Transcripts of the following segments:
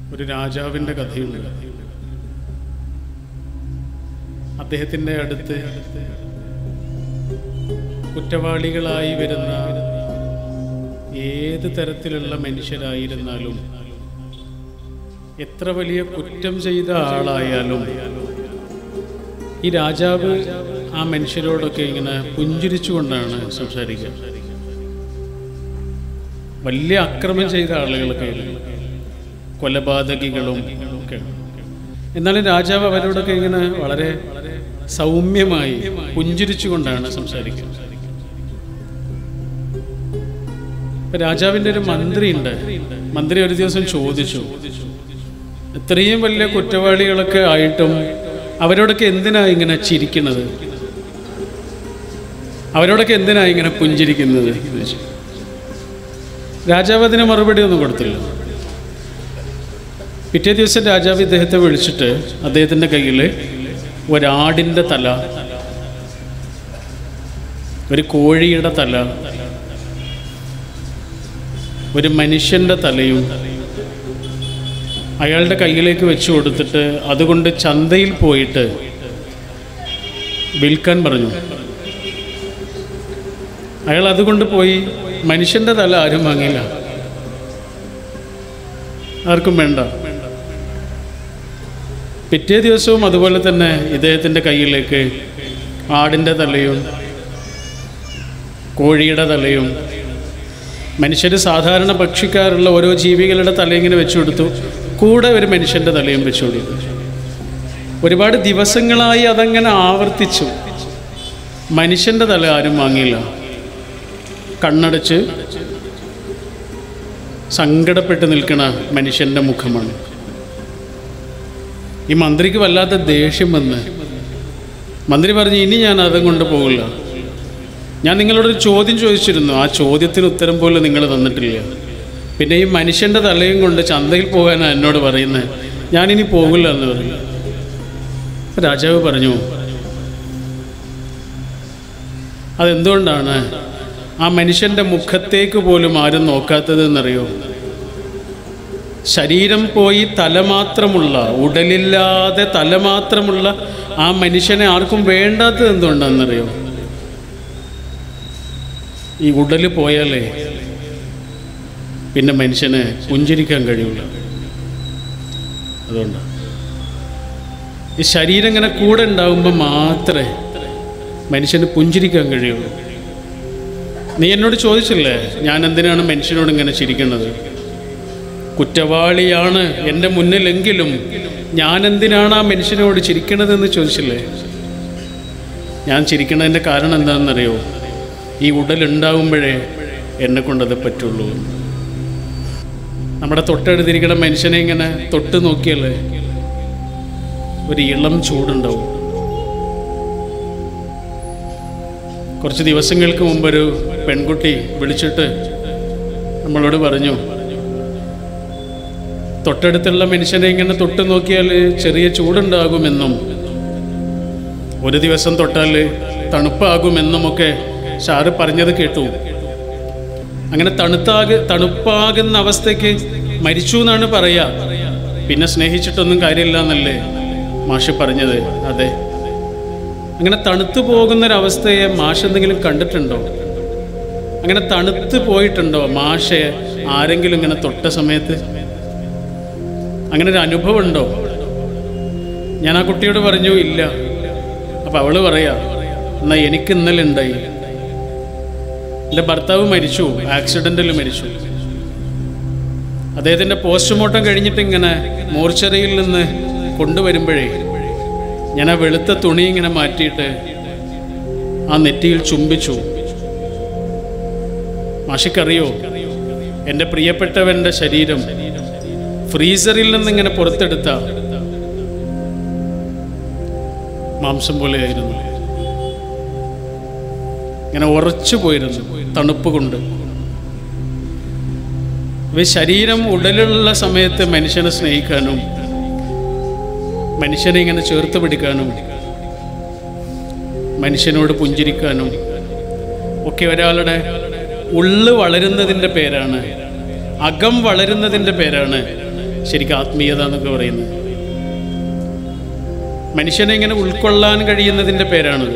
ഒരു രാജാവിൻ്റെ കഥയുണ്ട്. അദ്ദേഹത്തിൻ്റെ അടുത്ത് കുറ്റവാളികളായി വരുന്ന ഏത് തരത്തിലുള്ള മനുഷ്യരായിരുന്നാലും, എത്ര വലിയ കുറ്റം ചെയ്ത ആളായാലും, ഈ രാജാവ് ആ മനുഷ്യരോടൊക്കെ ഇങ്ങനെ പുഞ്ചിരിച്ചുകൊണ്ടാണ് സംസാരിക്കുക. വലിയ അക്രമം ചെയ്ത ആളുകളൊക്കെ, കൊലപാതകികളും ഒക്കെ. എന്നാലും രാജാവ് അവരോടൊക്കെ ഇങ്ങനെ വളരെ സൗമ്യമായി പുഞ്ചിരിച്ചുകൊണ്ടാണ് സംസാരിക്കുന്നത്. രാജാവിൻ്റെ ഒരു മന്ത്രിയുണ്ട്. മന്ത്രി ഒരു ദിവസം ചോദിച്ചു, ഇത്രയും വലിയ കുറ്റവാളികളൊക്കെ ആയിട്ടും അവരോടൊക്കെ എന്തിനാ ഇങ്ങനെ ചിരിക്കുന്നത്, അവരോടൊക്കെ എന്തിനാ ഇങ്ങനെ പുഞ്ചിരിക്കുന്നത്? രാജാവ് അതിന് മറുപടി ഒന്നും കൊടുത്തില്ല. പിറ്റേ ദിവസം രാജാവ് ഇദ്ദേഹത്തെ വിളിച്ചിട്ട് അദ്ദേഹത്തിൻ്റെ കയ്യിൽ ഒരാടിൻ്റെ തല, ഒരു കോഴിയുടെ തല, ഒരു മനുഷ്യൻ്റെ തലയും അയാളുടെ കയ്യിലേക്ക് വെച്ച് കൊടുത്തിട്ട് അതുകൊണ്ട് ചന്തയിൽ പോയിട്ട് വിൽക്കാൻ പറഞ്ഞു. അയാൾ അതുകൊണ്ട് പോയി. മനുഷ്യൻ്റെ തല ആരും വാങ്ങില്ല, ആർക്കും വേണ്ട. പിറ്റേ ദിവസവും അതുപോലെ തന്നെ ഇദ്ദേഹത്തിൻ്റെ കയ്യിലേക്ക് ആടിൻ്റെ തലയും കോഴിയുടെ തലയും, മനുഷ്യർ സാധാരണ ഭക്ഷിക്കാറുള്ള ഓരോ ജീവികളുടെ തല ഇങ്ങനെ വെച്ചു കൊടുത്തു, കൂടെ ഒരു മനുഷ്യൻ്റെ തലയും വെച്ചു കൊടുത്തു. ഒരുപാട് ദിവസങ്ങളായി അതങ്ങനെ ആവർത്തിച്ചു. മനുഷ്യൻ്റെ തല ആരും വാങ്ങിയില്ല. കണ്ണടച്ച് സങ്കടപ്പെട്ട് നിൽക്കുന്ന മനുഷ്യൻ്റെ മുഖമാണ്. ഈ മന്ത്രിക്ക് വല്ലാത്ത ദേഷ്യം വന്ന് മന്ത്രി പറഞ്ഞു, ഇനി ഞാൻ അതും കൊണ്ട് പോകില്ല. ഞാൻ നിങ്ങളോടൊരു ചോദ്യം ചോദിച്ചിരുന്നു, ആ ചോദ്യത്തിന് ഉത്തരം പോലും നിങ്ങൾ തന്നിട്ടില്ല. പിന്നെ ഈ മനുഷ്യൻ്റെ തലയും കൊണ്ട് ചന്തയിൽ പോകാനാണ് എന്നോട് പറയുന്നത്, ഞാനിനി പോകില്ല എന്ന് പറഞ്ഞു. രാജാവ് പറഞ്ഞു, അതെന്തുകൊണ്ടാണ് ആ മനുഷ്യൻ്റെ മുഖത്തേക്ക് പോലും ആരും നോക്കാത്തതെന്നറിയോ? ശരീരം പോയി തല മാത്രമുള്ള, ഉടലില്ലാതെ തല മാത്രമുള്ള ആ മനുഷ്യനെ ആർക്കും വേണ്ടാത്തത് എന്തുകൊണ്ടാണെന്നറിയോ? ഈ ഉടല് പോയാലേ പിന്നെ മനുഷ്യനെ പുഞ്ചിരിക്കാൻ കഴിയില്ല. അതുകൊണ്ടാണ് ഈ ശരീരം ഇങ്ങനെ കൂടെ ഉണ്ടാകുമ്പോൾ മാത്രമേ മനുഷ്യന് പുഞ്ചിരിക്കാൻ കഴിയുള്ളൂ. നീ എന്നോട് ചോദിച്ചില്ലേ, ഞാൻ എന്തിനാണ് മനുഷ്യനോട് ഇങ്ങനെ ചിരിക്കുന്നത്? കുറ്റവാളിയാണ് എൻ്റെ മുന്നിലെങ്കിലും ഞാൻ എന്തിനാണ് ആ മനുഷ്യനോട് ചിരിക്കണതെന്ന് ചോദിച്ചില്ലേ? ഞാൻ ചിരിക്കണതിൻ്റെ കാരണം എന്താണെന്നറിയോ? ഈ ഉടലുണ്ടാകുമ്പോഴേ എന്നെ കൊണ്ടത് പറ്റുള്ളൂ. നമ്മുടെ തൊട്ടടുത്തിരിക്കുന്ന മനുഷ്യനെ ഇങ്ങനെ തൊട്ട് നോക്കിയാലേ ഒരു ഇളം ചൂടുണ്ടാവും. കുറച്ച് ദിവസങ്ങൾക്ക് മുമ്പൊരു പെൺകുട്ടി വിളിച്ചിട്ട് നമ്മളോട് പറഞ്ഞു, തൊട്ടടുത്തുള്ള മനുഷ്യനെ ഇങ്ങനെ തൊട്ട് നോക്കിയാൽ ചെറിയ ചൂടുണ്ടാകുമെന്നും ഒരു ദിവസം തൊട്ടാൽ തണുപ്പാകുമെന്നുമൊക്കെ സാറ് പറഞ്ഞത് കേട്ടു. അങ്ങനെ തണുപ്പാകുന്ന അവസ്ഥയ്ക്ക് മരിച്ചു എന്നാണ് പറയുക. പിന്നെ സ്നേഹിച്ചിട്ടൊന്നും കാര്യമില്ല എന്നല്ലേ മാഷ് പറഞ്ഞത്? അതെ. അങ്ങനെ തണുത്തു പോകുന്നൊരവസ്ഥയെ മാഷ് എന്തെങ്കിലും കണ്ടിട്ടുണ്ടോ? അങ്ങനെ തണുത്ത് പോയിട്ടുണ്ടോ മാഷെ ആരെങ്കിലും ഇങ്ങനെ തൊട്ട സമയത്ത്? അങ്ങനെ ഒരു അനുഭവം ഉണ്ടോ? ഞാൻ ആ കുട്ടിയോട് പറഞ്ഞു, ഇല്ല. അപ്പം അവള് പറയാ, എന്നാ എനിക്ക് ഇന്നലെ ഉണ്ടായി. എൻ്റെ ഭർത്താവ് മരിച്ചു, ആക്സിഡൻറ്റിൽ മരിച്ചു. അദ്ദേഹത്തിൻ്റെ പോസ്റ്റ്മോർട്ടം കഴിഞ്ഞിട്ട് ഇങ്ങനെ മോർച്ചറിയിൽ നിന്ന് കൊണ്ടുവരുമ്പോഴേ ഞാൻ ആ വെളുത്ത തുണി ഇങ്ങനെ മാറ്റിയിട്ട് ആ നെറ്റിയിൽ ചുംബിച്ചു. മാഷിക്കറിയോ, എൻ്റെ പ്രിയപ്പെട്ടവൻ്റെ ശരീരം ഫ്രീസറിൽ നിന്നിങ്ങനെ പുറത്തെടുത്ത മാംസം പോലെയായിരുന്നു. ഇങ്ങനെ ഉറച്ചു പോയിരുന്നു തണുപ്പ് കൊണ്ട്. ശരീരം ഉടലുള്ള സമയത്ത് മനുഷ്യനെ സ്നേഹിക്കാനും മനുഷ്യനെ ഇങ്ങനെ ചേർത്ത് പിടിക്കാനും മനുഷ്യനോട് പുഞ്ചിരിക്കാനും ഒക്കെ ഒരാളുടെ ഉള്ളു വളരുന്നതിൻ്റെ പേരാണ്, അകം വളരുന്നതിൻ്റെ പേരാണ് ശരിക്കും ആത്മീയത എന്നൊക്കെ പറയുന്നത്. മനുഷ്യനെ ഇങ്ങനെ ഉൾക്കൊള്ളാൻ കഴിയുന്നതിൻ്റെ പേരാണത്.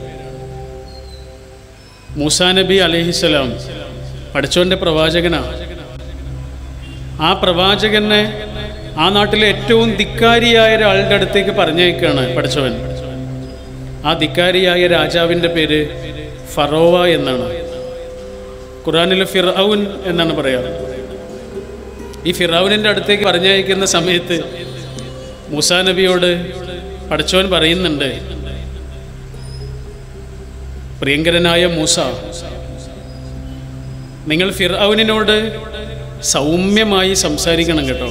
മൂസാ നബി അലൈഹിസ്സലാം പടച്ചോൻ്റെ പ്രവാചകനാണ്. ആ പ്രവാചകനെ ആ നാട്ടിലെ ഏറ്റവും ധിക്കാരിയായ ഒരാളുടെ അടുത്തേക്ക് പറഞ്ഞയക്കുകയാണ് പടച്ചവൻ. ആ ധിക്കാരിയായ രാജാവിൻ്റെ പേര് ഫറോവ എന്നാണ്. ഖുർആനിൽ ഫിർഔൻ എന്നാണ് പറയാറ്. ഈ ഫിർഔനിൻ്റെ അടുത്തേക്ക് പറഞ്ഞയക്കുന്ന സമയത്ത് മൂസാ നബിയോട് പടച്ചവൻ പറയുന്നുണ്ട്, പ്രിയങ്കരനായ മൂസ, നിങ്ങൾ ഫിർഔനിനോട് സൗമ്യമായി സംസാരിക്കണം കേട്ടോ.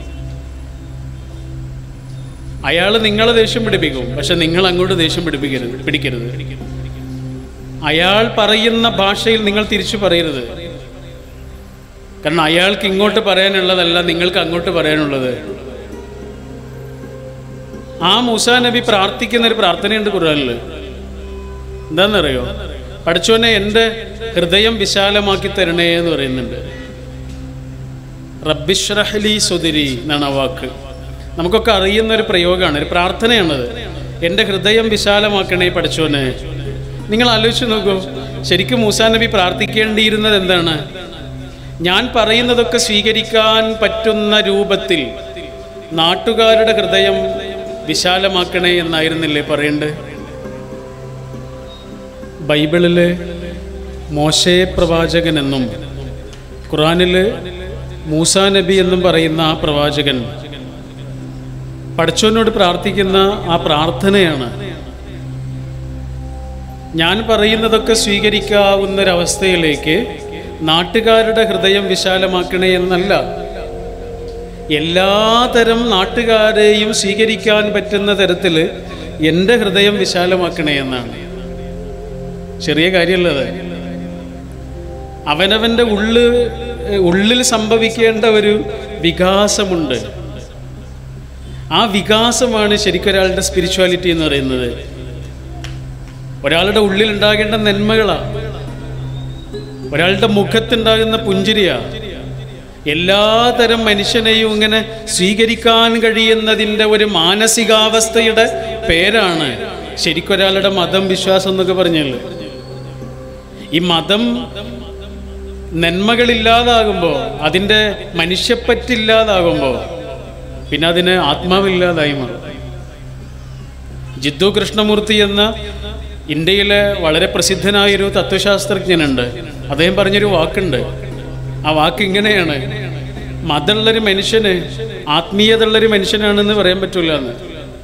അയാൾ നിങ്ങളെ ദേഷ്യം പിടിപ്പിക്കും, പക്ഷെ നിങ്ങൾ അങ്ങോട്ട് ദേഷ്യം പിടിക്കരുത്. അയാൾ പറയുന്ന ഭാഷയിൽ നിങ്ങൾ തിരിച്ചു പറയരുത്. കാരണം അയാൾക്ക് ഇങ്ങോട്ട് പറയാനുള്ളതല്ല നിങ്ങൾക്ക് അങ്ങോട്ട് പറയാനുള്ളത്. ആ മൂസാ നബി പ്രാർത്ഥിക്കുന്ന ഒരു പ്രാർത്ഥനയുണ്ട് ഖുർആനിൽ. എന്താണെന്നറിയോ? പടച്ചോനെ എൻ്റെ ഹൃദയം വിശാലമാക്കി തരണേ എന്ന് പറയുന്നുണ്ട്. റബ്ബിശ്റഹ്ലി സുദ്രി എന്നാണ് ആ വാക്ക്. നമുക്കൊക്കെ അറിയുന്ന ഒരു പ്രയോഗമാണ്, ഒരു പ്രാർത്ഥനയാണത്. എൻ്റെ ഹൃദയം വിശാലമാക്കണേ പടച്ചോനെ. നിങ്ങൾ ആലോചിച്ച് നോക്കൂ, ശരിക്കും മൂസാ നബി പ്രാർത്ഥിക്കേണ്ടിയിരുന്നത് എന്താണ്? ഞാൻ പറയുന്നതൊക്കെ സ്വീകരിക്കാൻ പറ്റുന്ന രൂപത്തിൽ നാട്ടുകാരുടെ ഹൃദയം വിശാലമാക്കണേ എന്നായിരുന്നില്ലേ പറയേണ്ടത്? ബൈബിളിൽ മോശെ പ്രവാചകൻ എന്നും ഖുർആനിൽ മൂസാ നബി എന്നും പറയുന്ന ആ പ്രവാചകൻ പടച്ചോനോട് പ്രാർത്ഥിക്കുന്ന ആ പ്രാർത്ഥനയാണ്. ഞാൻ പറയുന്നതൊക്കെ സ്വീകരിക്കാവുന്നൊരവസ്ഥയിലേക്ക് നാട്ടുകാരുടെ ഹൃദയം വിശാലമാക്കണേ എന്നല്ല, എല്ലാതരം നാട്ടുകാരെയും സ്വീകരിക്കാൻ പറ്റുന്ന തരത്തിൽ എൻ്റെ ഹൃദയം വിശാലമാക്കണേ എന്നാണ്. ചെറിയ കാര്യമല്ലത്. അവനവൻ്റെ ഉള്ളിൽ സംഭവിക്കേണ്ട ഒരു വികാസമുണ്ട്. ആ വികാസമാണ് ശരിക്കൊരാളുടെ സ്പിരിച്വാലിറ്റി എന്ന് പറയുന്നത്. ഒരാളുടെ ഉള്ളിൽ ഉണ്ടാകേണ്ട നന്മകളാണ്, ഒരാളുടെ മുഖത്തുണ്ടാകുന്ന പുഞ്ചിരിയാണ്. എല്ലാതരം മനുഷ്യനെയും ഇങ്ങനെ സ്വീകരിക്കാൻ കഴിയുന്നതിൻ്റെ ഒരു മാനസികാവസ്ഥയുടെ പേരാണ് ശരിക്കൊരാളുടെ മതം, വിശ്വാസം എന്നൊക്കെ പറഞ്ഞാൽ. ഈ മതം നന്മകളില്ലാതാകുമ്പോൾ, അതിൻ്റെ മനുഷ്യപ്പറ്റില്ലാതാകുമ്പോൾ പിന്നെ അതിന് ആത്മാവില്ലാതായി മാറും. ജിദ്ദു കൃഷ്ണമൂർത്തി എന്ന ഇന്ത്യയിലെ വളരെ പ്രസിദ്ധനായൊരു തത്വശാസ്ത്രജ്ഞനുണ്ട്. അദ്ദേഹം പറഞ്ഞൊരു വാക്കുണ്ട്. ആ വാക്ക് ഇങ്ങനെയാണ്: മതമുള്ളൊരു മനുഷ്യന് ആത്മീയതയുള്ളൊരു മനുഷ്യനാണെന്ന് പറയാൻ പറ്റില്ല എന്ന്.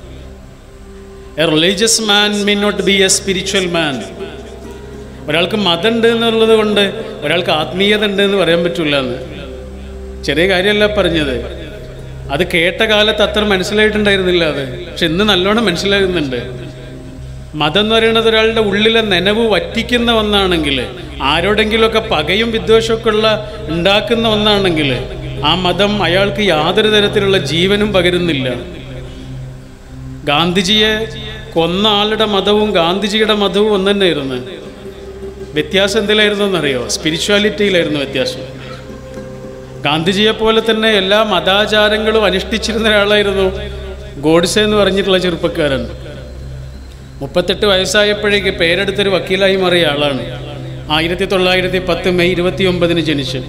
A religious man may not be a spiritual man. ഒരാൾക്ക് മതം ഉണ്ട് എന്നുള്ളത് കൊണ്ട് ഒരാൾക്ക് ആത്മീയത ഉണ്ട് എന്ന് പറയാൻ പറ്റില്ല എന്ന്. ചെറിയ കാര്യമല്ല പറഞ്ഞത്. അത് കേട്ട കാലത്ത് അത്ര മനസ്സിലായിട്ടുണ്ടായിരുന്നില്ല അത്, പക്ഷെ ഇന്ന് നല്ലോണം മനസ്സിലാകുന്നുണ്ട്. മതം എന്ന് പറയുന്നത് ഒരാളുടെ ഉള്ളിലെ നനവ് വറ്റിക്കുന്ന ഒന്നാണെങ്കിൽ, ആരോടെങ്കിലുമൊക്കെ പകയും വിദ്വേഷമൊക്കെ ഉണ്ടാക്കുന്ന ഒന്നാണെങ്കിൽ ആ മതം അയാൾക്ക് യാതൊരു തരത്തിലുള്ള ജീവനും പകരുന്നില്ല. ഗാന്ധിജിയെ കൊന്ന ആളുടെ മതവും ഗാന്ധിജിയുടെ മതവും ഒന്ന് തന്നെയായിരുന്നു. വ്യത്യാസം എന്തിലായിരുന്നു എന്നറിയോ? സ്പിരിച്വാലിറ്റിയിലായിരുന്നു വ്യത്യാസം. ഗാന്ധിജിയെ പോലെ തന്നെ എല്ലാ മതാചാരങ്ങളും അനുഷ്ഠിച്ചിരുന്ന ഒരാളായിരുന്നു ഗോഡ്സെ എന്ന് പറഞ്ഞിട്ടുള്ള ചെറുപ്പക്കാരൻ. 38 വയസ്സായപ്പോഴേക്ക് പേരെടുത്തൊരു വക്കീലായി മാറിയ ആളാണ്. 1910 മെയ് 29 ജനിച്ച്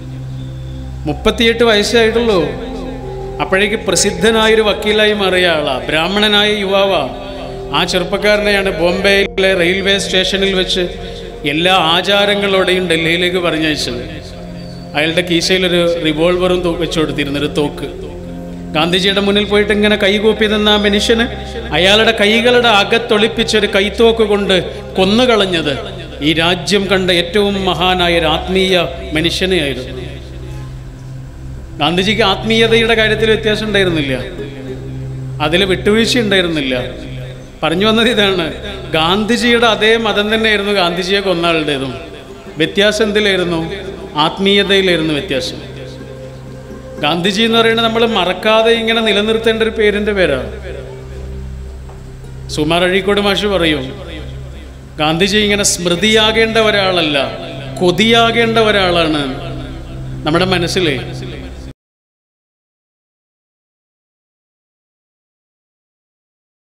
38 വയസ്സായിട്ടുള്ളൂ. അപ്പോഴേക്ക് പ്രസിദ്ധനായൊരു വക്കീലായി മാറിയ ആളാണ്. ബ്രാഹ്മണനായ യുവാവാ. ആ ചെറുപ്പക്കാരനെയാണ് ബോംബെയിലെ റെയിൽവേ സ്റ്റേഷനിൽ വെച്ച് എല്ലാ ആചാരങ്ങളോടെയും ഡൽഹിയിലേക്ക് പറഞ്ഞയച്ചത്. അയാളുടെ കീശയിലൊരു റിവോൾവറും വെച്ചു കൊടുത്തിരുന്നൊരു തോക്ക്. ഗാന്ധിജിയുടെ മുന്നിൽ പോയിട്ട് ഇങ്ങനെ കൈകൂപ്പി നിന്ന ആ മനുഷ്യന് അയാളുടെ കൈകളുടെ അകത്തൊളിപ്പിച്ചൊരു കൈത്തോക്ക് കൊണ്ട് കൊന്നുകളഞ്ഞത് ഈ രാജ്യം കണ്ട ഏറ്റവും മഹാനായ ഒരു ആത്മീയ മനുഷ്യനെയായിരുന്നു. ഗാന്ധിജിക്ക് ആത്മീയതയുടെ കാര്യത്തിൽ വ്യത്യാസം ഉണ്ടായിരുന്നില്ല, അതിൽ വിട്ടുവീഴ്ച ഉണ്ടായിരുന്നില്ല. പറഞ്ഞു വന്നത് ഇതാണ്: ഗാന്ധിജിയുടെ അതേ മതം തന്നെയായിരുന്നു ഗാന്ധിജിയെ കൊന്നാളുടേതും. വ്യത്യാസം എന്തിലായിരുന്നു? ആത്മീയതയിലായിരുന്നു വ്യത്യാസം. ഗാന്ധിജി എന്ന് പറയുന്നത് നമ്മൾ മറക്കാതെ ഇങ്ങനെ നിലനിർത്തേണ്ട ഒരു പേരിൻ്റെ പേരാണ്. സുമാർ അഴീക്കോട് മാഷ് പറയും, ഗാന്ധിജി ഇങ്ങനെ സ്മൃതിയാകേണ്ട ഒരാളല്ല, കൊതിയാകേണ്ട ഒരാളാണ് നമ്മുടെ മനസ്സിൽ.